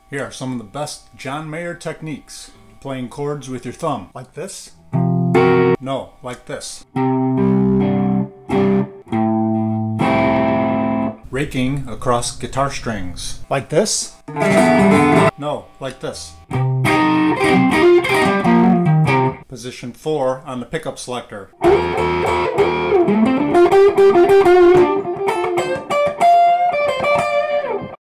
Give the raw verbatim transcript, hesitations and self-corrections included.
Here are some of the best John Mayer techniques. Playing chords with your thumb. Like this? No, like this. Raking across guitar strings. Like this? No, like this. Position four on the pickup selector.